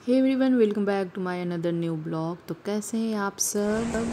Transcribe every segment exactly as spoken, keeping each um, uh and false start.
Hey everyone, welcome back to my another new blog. तो कैसे हैं आप सब।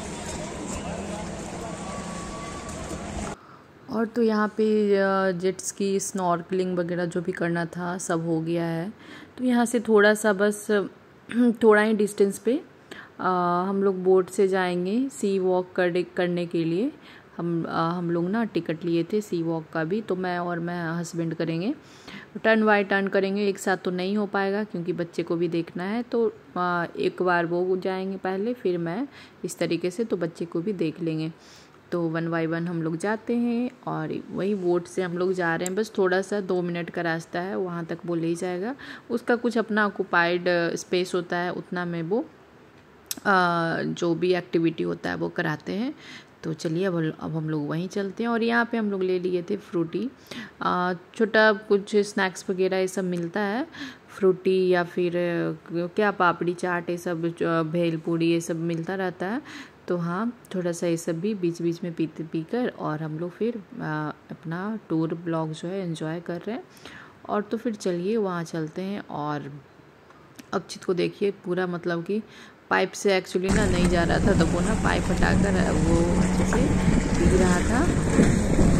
और तो यहाँ पे जेट्स की स्नॉर्कलिंग वगैरह जो भी करना था सब हो गया है। तो यहाँ से थोड़ा सा बस थोड़ा ही डिस्टेंस पे आ, हम लोग बोट से जाएंगे सी वॉक करने करने के लिए। हम आ, हम लोग ना टिकट लिए थे सी वॉक का भी, तो मैं और मैं हस्बैंड करेंगे। टर्न बाय टर्न करेंगे, एक साथ तो नहीं हो पाएगा क्योंकि बच्चे को भी देखना है। तो आ, एक बार वो जाएंगे पहले, फिर मैं, इस तरीके से तो बच्चे को भी देख लेंगे। तो वन बाय वन हम लोग जाते हैं और वही बोट से हम लोग जा रहे हैं। बस थोड़ा सा दो मिनट का रास्ता है, वहाँ तक वो ले जाएगा। उसका कुछ अपना ऑक्यूपाइड स्पेस होता है, उतना में वो आ, जो भी एक्टिविटी होता है वो कराते हैं। तो चलिए अब अब हम लोग वहीं चलते हैं। और यहाँ पे हम लोग ले लिए थे फ्रूटी, छोटा कुछ स्नैक्स वगैरह ये सब मिलता है, फ्रूटी या फिर क्या पापड़ी चाट ये सब, भेल पूड़ी ये सब मिलता रहता है। तो हाँ, थोड़ा सा ये सब भी बीच बीच में पीते पीकर और हम लोग फिर आ, अपना टूर ब्लॉग जो है एंजॉय कर रहे हैं। और तो फिर चलिए वहाँ चलते हैं। और अक्षित को देखिए, पूरा मतलब कि पाइप से एक्चुअली ना नहीं जा रहा था, तो वो ना पाइप हटाकर वो अच्छे से पी रहा था।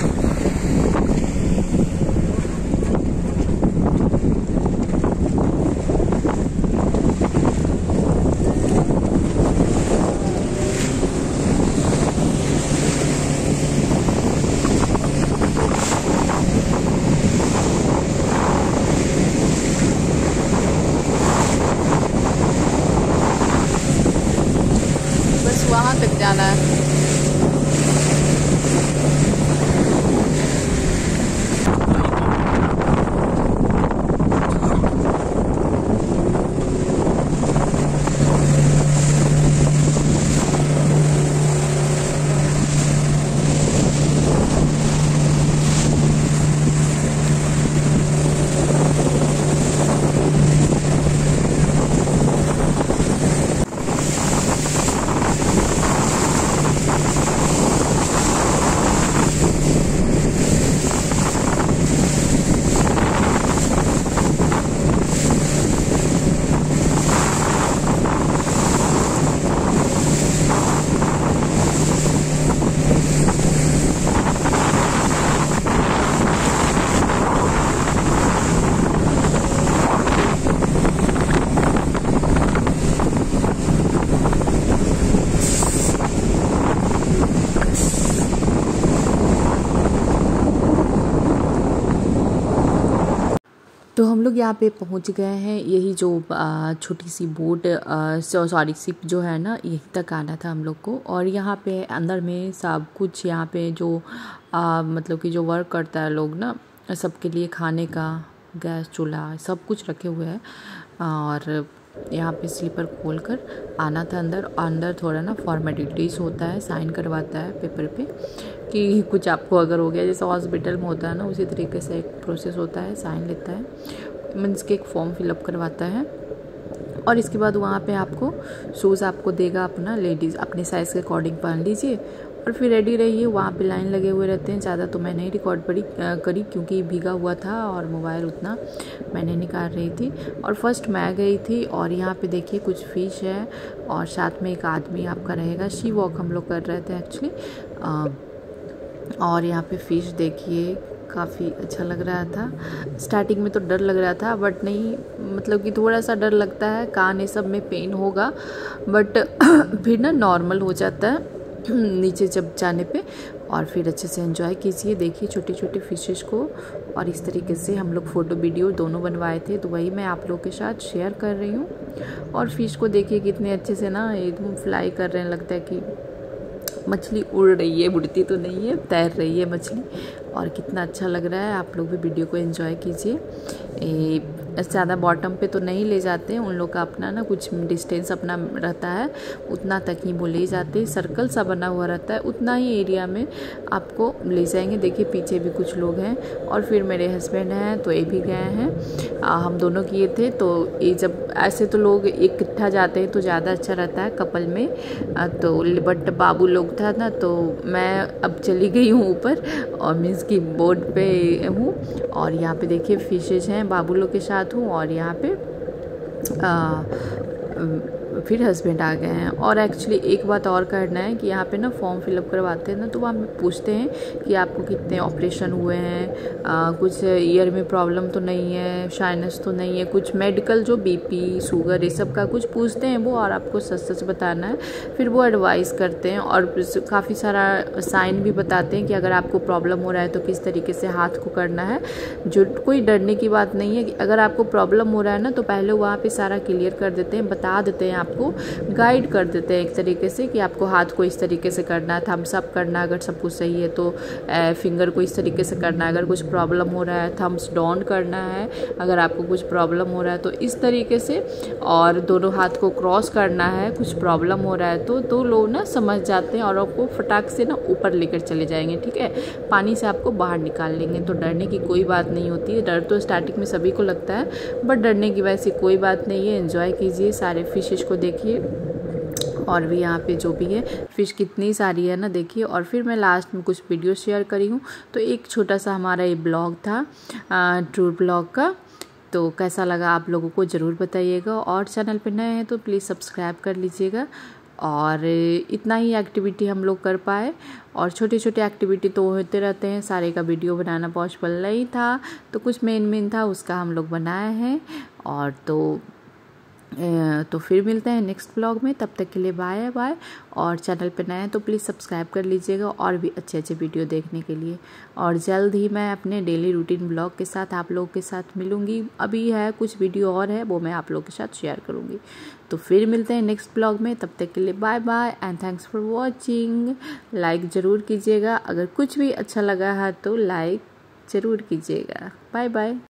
बस वहाँ तक जाना है। तो हम लोग यहाँ पे पहुँच गए हैं। यही जो छोटी सी बोट, सॉरी शिप जो है ना, यहीं तक आना था हम लोग को। और यहाँ पे अंदर में सब कुछ, यहाँ पे जो आ, मतलब कि जो वर्क करता है लोग ना, सबके लिए खाने का गैस चूल्हा सब कुछ रखे हुए हैं। और यहाँ पे स्लीपर खोल कर आना था अंदर। अंदर थोड़ा ना फॉर्मेलिटीज़ होता है, साइन करवाता है पेपर पे कि कुछ आपको अगर हो गया, जैसे हॉस्पिटल में होता है ना, उसी तरीके से एक प्रोसेस होता है, साइन लेता है, मीन्स के एक फॉर्म फिलअप करवाता है। और इसके बाद वहाँ पे आपको शूज़ आपको देगा अपना, लेडीज़ अपने साइज़ के अकॉर्डिंग पहन लीजिए और फिर रेडी रहिए। वहाँ पे लाइन लगे हुए रहते हैं। ज़्यादा तो मैं नहीं रिकॉर्ड पड़ी करी क्योंकि भीगा हुआ था और मोबाइल उतना मैं नहीं निकाल रही थी। और फर्स्ट मैं गई थी। और यहाँ पे देखिए कुछ फ़िश है और साथ में एक आदमी आपका रहेगा। सी वॉक हम लोग कर रहे थे एक्चुअली। और यहाँ पे फ़िश देखिए, काफ़ी अच्छा लग रहा था। स्टार्टिंग में तो डर लग रहा था, बट नहीं, मतलब कि थोड़ा सा डर लगता है, कान ये सब में पेन होगा, बट फिर ना नॉर्मल हो जाता है नीचे जब जाने पे। और फिर अच्छे से एंजॉय कीजिए। देखिए छोटी छोटी फिशेस को। और इस तरीके से हम लोग फ़ोटो वीडियो दोनों बनवाए थे, तो वही मैं आप लोगों के साथ शेयर कर रही हूँ। और फिश को देखिए कितने अच्छे से ना एकदम फ्लाई कर रहे हैं, लगता है कि मछली उड़ रही है, उड़ती तो नहीं है, तैर रही है मछली। और कितना अच्छा लग रहा है। आप लोग भी वीडियो को एंजॉय कीजिए। ज़्यादा बॉटम पे तो नहीं ले जाते हैं, उन लोग का अपना ना कुछ डिस्टेंस अपना रहता है, उतना तक ही वो ले जाते हैं। सर्कल सा बना हुआ रहता है, उतना ही एरिया में आपको ले जाएंगे। देखिए पीछे भी कुछ लोग हैं। और फिर मेरे हस्बैंड हैं तो ये भी गए हैं, आ, हम दोनों किए थे। तो ये जब ऐसे तो लोग इकट्ठा जाते हैं तो ज़्यादा अच्छा रहता है कपल में। आ, तो बट बाबू लोग था ना, तो मैं अब चली गई हूँ ऊपर और मीन्स की बोट पे हूँ। और यहाँ पे देखिए फिशेज हैं, बाबू लोग के साथ हूँ। और यहाँ पे आ, फिर हस्बैंड आ गए हैं। और एक्चुअली एक बात और करना है कि यहाँ पे ना फॉर्म फिलअप करवाते हैं ना, तो वहाँ पे पूछते हैं कि आपको कितने ऑपरेशन हुए हैं, आ, कुछ ईयर में प्रॉब्लम तो नहीं है, शाइनस तो नहीं है, कुछ मेडिकल जो बीपी शुगर ये सब का कुछ पूछते हैं वो, और आपको सच सच बताना है। फिर वो एडवाइस करते हैं और काफ़ी सारा साइन भी बताते हैं कि अगर आपको प्रॉब्लम हो रहा है तो किस तरीके से हाथ को करना है। जो कोई डरने की बात नहीं है कि अगर आपको प्रॉब्लम हो रहा है ना, तो पहले वहाँ पे सारा क्लियर कर देते हैं, बता देते हैं, आपको गाइड कर देते हैं एक तरीके से कि आपको हाथ को इस तरीके से करना है, थम्स अप करना है अगर सब कुछ सही है तो, फिंगर को इस तरीके से करना है अगर कुछ प्रॉब्लम हो रहा है, थम्स डाउन करना है अगर आपको कुछ प्रॉब्लम हो रहा है तो इस तरीके से, और दोनों हाथ को क्रॉस करना है कुछ प्रॉब्लम हो रहा है तो दो लोग ना समझ जाते हैं और आपको फटाक से ना ऊपर लेकर चले जाएंगे। ठीक है, पानी से आपको बाहर निकाल लेंगे। तो डरने की कोई बात नहीं होती है। डर तो स्टार्टिंग में सभी को लगता है, बट डरने की वैसे कोई बात नहीं है। एंजॉय कीजिए, सारे फिशेस को देखिए, और भी यहाँ पे जो भी है फ़िश कितनी सारी है ना, देखिए। और फिर मैं लास्ट में कुछ वीडियो शेयर करी हूँ। तो एक छोटा सा हमारा ये ब्लॉग था टूर ब्लॉग का, तो कैसा लगा आप लोगों को ज़रूर बताइएगा। और चैनल पे नए हैं तो प्लीज़ सब्सक्राइब कर लीजिएगा। और इतना ही एक्टिविटी हम लोग कर पाए, और छोटे छोटे एक्टिविटी तो होते रहते हैं, सारे का वीडियो बनाना पॉसिबल नहीं था, तो कुछ मेन मेन था उसका हम लोग बनाए हैं। और तो तो फिर मिलते हैं नेक्स्ट ब्लॉग में, तब तक के लिए बाय बाय। और चैनल पे नए हैं तो प्लीज़ सब्सक्राइब कर लीजिएगा और भी अच्छे अच्छे वीडियो देखने के लिए। और जल्द ही मैं अपने डेली रूटीन ब्लॉग के साथ आप लोगों के साथ मिलूँगी। अभी है कुछ वीडियो और है, वो मैं आप लोगों के साथ शेयर करूँगी। तो फिर मिलते हैं नेक्स्ट ब्लॉग में, तब तक के लिए bye bye and thanks for watching. Like ज़रूर कीजिएगा, अगर कुछ भी अच्छा लगा है तो लाइक ज़रूर कीजिएगा। Bye bye.